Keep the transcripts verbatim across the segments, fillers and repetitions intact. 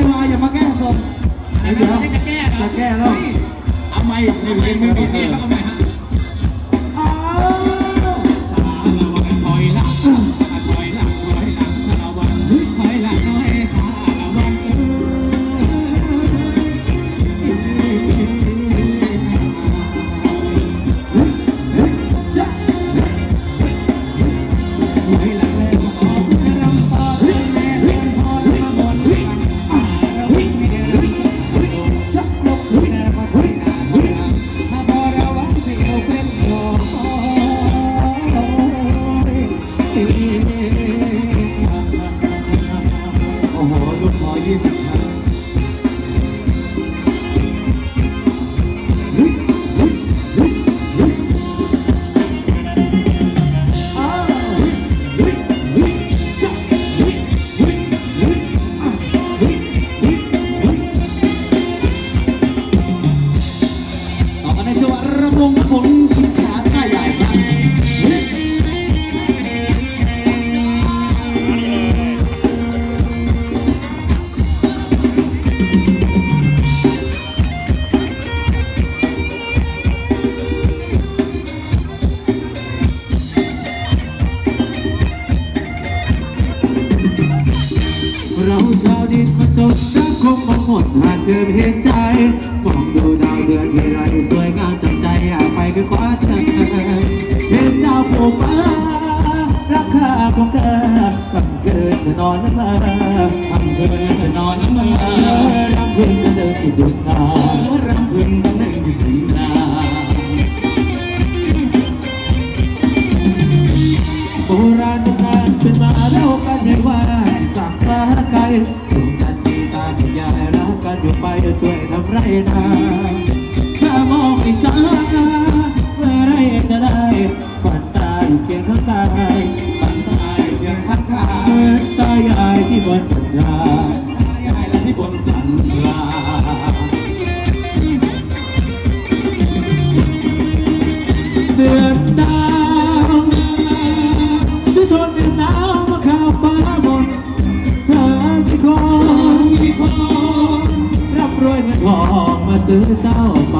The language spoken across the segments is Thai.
มาอย่ามาแก้ผมเดี๋ยวจะแก้จะแก้แล้วเอาไม่ในเพลงไม่มีเอออ้าวสารวันถอยหลังถอยหลังถอยหลังสารวันถอยหลังถอยสารวันเราชาวดินมาจนรักคงมาหมดหากเธอเห็นใจมองดูดาวเดือนที่ไรสวยงามจับใจอยากไปก็คว้าเธอเห็นดาวโผล่ฟ้ารักค่าของเธอบังเกิดจะนอนน้ำเมื่อบังเกิดจะนอนน้ำเมื่อรำพึงจะเดินที่ดึงตารำพึงจะนั่งที่ถึงนาโบราณตำนานเป็นมาเล่ากันให้ว่าจากฟ้าไกลดวงจันทร์สีตาที่ยายรักกันอยู่ไปช่วยทำไรนาถ้ามองอีกช้าเมื่อไรจะได้ฝันตายเคียงข้างกายฝันตายเคียงข้างกายเหมือนตายายที่บนจันทราตายายที่บนจันทราเดือนดาวช่วยทนเดือนหนาวมาข้าวฟ้าบนเธอที่คอยที่คอยรับรวยเงินทองมาซื้อเจ้าไป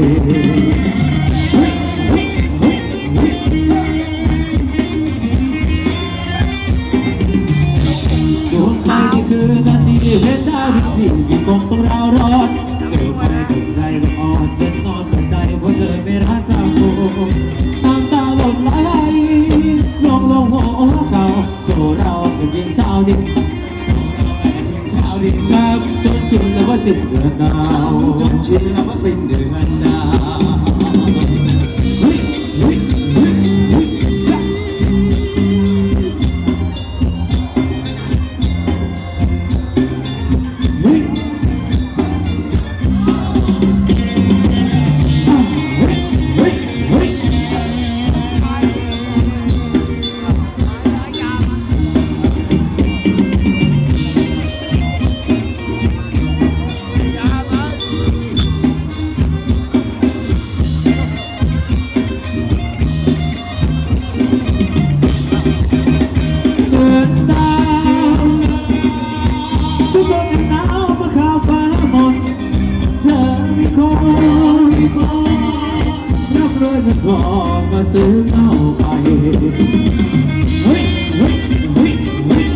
ดวงไฟที่คือนาทีเห็นดาวที่ที่คงต้องราวร้อนเกิดไปถึงใจมันอ่อนฉันนอนหัวใจเพราะเธอไม่รักเราน้ำตาหล่นไหลลงลงหัวเก่าโตเราเป็นเพียงชาวดินชาวดินช้ำจนชินแล้วว่าสิ้นเดือนดาวจนชินแล้วว่าสิ้นเดือนดาวขอมาซื้อเหล้าไปเฮ้ยเฮ้ยเฮ้ยเฮ้ย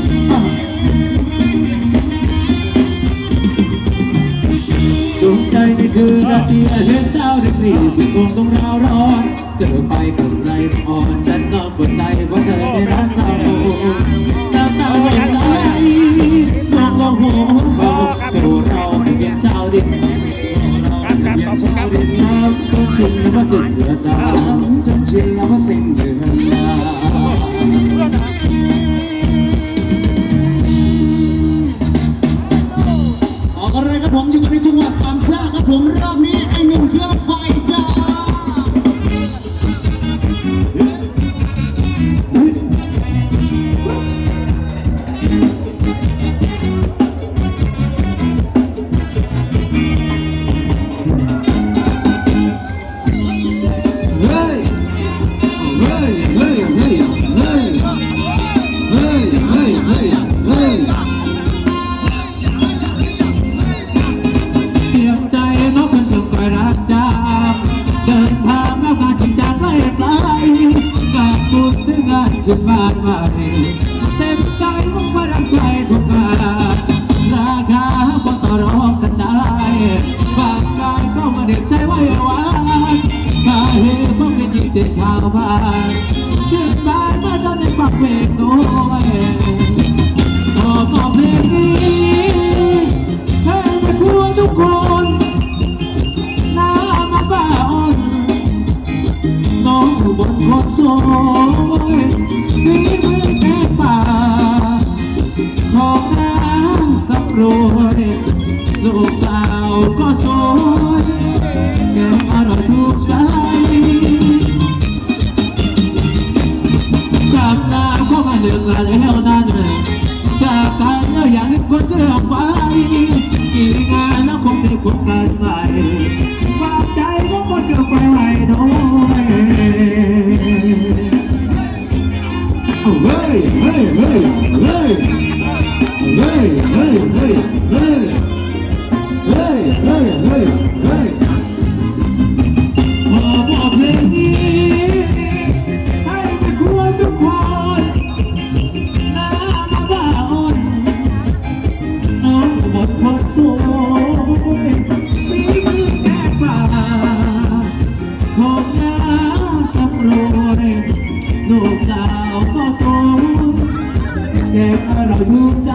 ดวงใจในคืนนาทีเห็นดาวเด็กรีที่คงต้องราวร้อนเจอไปกับไรอ่อนฉันนอนบนใจเพราะเธอไม่รักเราน้ำตาหล่นไหลมองลงหัวเขาตัวเราเป็นเพียงชาวดินชาวดินช้ำจนชินแล้วว่าสิ้นเดือนดาวช้ำจนชินแล้วว่าสิ้นเดือนดาวออกอะไรครับผมอยู่ในจังหวัดสามชาครับผมรอบนี้ไอ้หนุ่มเครื่องไฟจ้าใช่ว่าหวานข้าเห็นว่าเป็นยิ่งใจชาวบ้านชื่นบานมาจนในปากเพลงด้วยขอมอบเพลงนี้ให้แม่ครัวทุกคนน้ำมาบ้าอ่อนน้องอยู่บนคนสวยฝีมือแกงป่าของนางสำรวยลูกสาวก็สวยแกงอร่อยถูกใจจากลาเข้ามาเลือกลาแล้วนั้นจากกันแล้วอย่าลืมคนเรื่องไปกี่งานแล้วคงได้พบกันใหม่ฝากใจของคนเกิดไปไว้ด้วยเฮ้ยเฮ้ยเฮ้ยเฮ้ยเฮ้ยเฮ้ยเฮ้ยเฮ้ยเฮ้ยเฮ้ยเฮ้ยเฮ้ยขอบอกเพลงนี้ให้แม่ครัวทุกคนน้ำมาบ้าอ่อนน้องหมดคนสวยมีมือแกงป่าของนางสำรวยลูกสาวก็สวยแกงอร่อยถูกใจ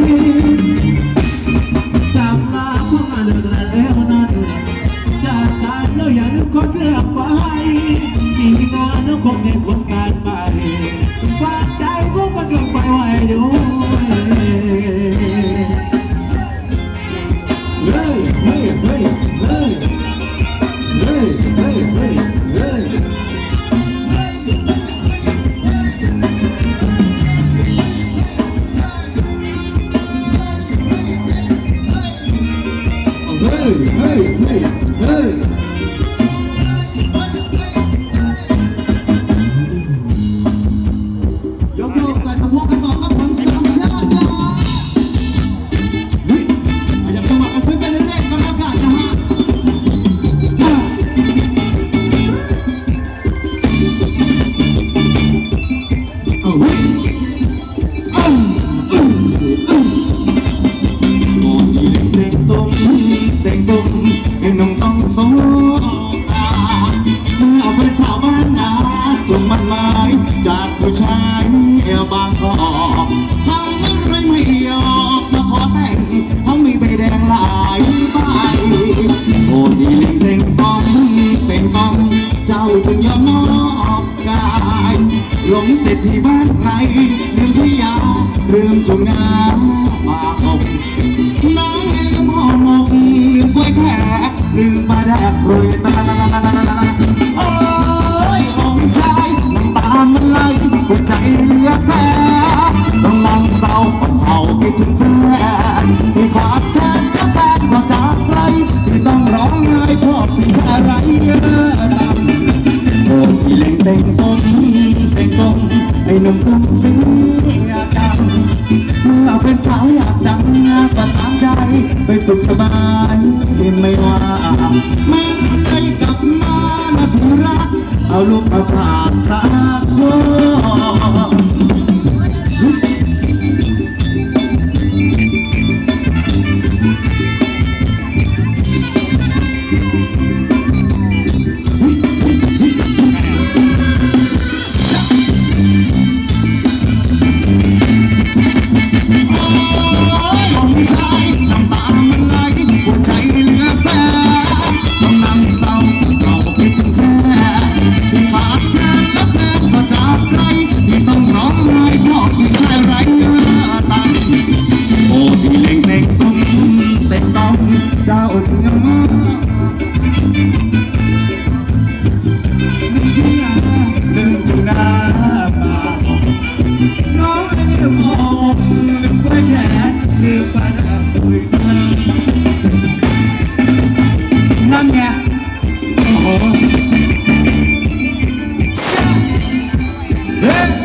จำลาพวกมาเลิกแล้วนั้นจากกันแล้วอย่าลืมคนเรื่องไปมีงานแล้วคงได้ผลการไปฝากใจพวกมันเรื่องไปไว้ด้วยเฮ้ยเฮ้ยเฮ้ยเฮ้ยเฮ้ยเฮ้ยเฮ้ยเฮ้ยเฮ้ยเฮ้ยเฮ้ยเฮ้ยยกโยกใส่สะโพกกันต่อครับผมสามชาจ้าเฮ้ยอย่าประมาทกันขึ้นไปเรื่อยๆกันแล้วกันนะฮะเอาเฮ้ยเอาเอาเอามองอีเล็กเต็งตุ้มเต็งตุ้มเอ็งน้องต้องโซกาเมื่อเป็นสาวบ้านนาจงมันหมายจากผู้ชายบางกอกทั้งไรไม่ยอกมาขอแต่งทั้งมีใบแดงหลายใบโอ้ดีเล็กเต็งป้องเต็งป้องเจ้าจึงยอมมอบกายหลงเสร็จที่บ้านไรลืมพิยาลืมจุงนาปากอกน้องลืมห่อหมกลืมกล้วยแขกลืมปลาแดกโรยตาโอ้ยองชายน้ำตามันไหลหัวใจเหลือแสนต้องนั่งเศร้าต้องเผาคิดถึงแฟนที่ขาดแคลนและแฟนก็จากใครที่ต้องร้องไห้เพราะเป็นชาไรดำโอ้ที่เล่งเต็งต้นเต็งต้นไอ้หนุ่มตุ้มเสียดำเมื่อเป็นสาวอยากดังก็ตามใจไปสุขสบายไม่ว่าแม้ใจกลับมามาถึงรักเอาลูกมาฝากสักคนนั่นไงโอ้โหเฮ้ย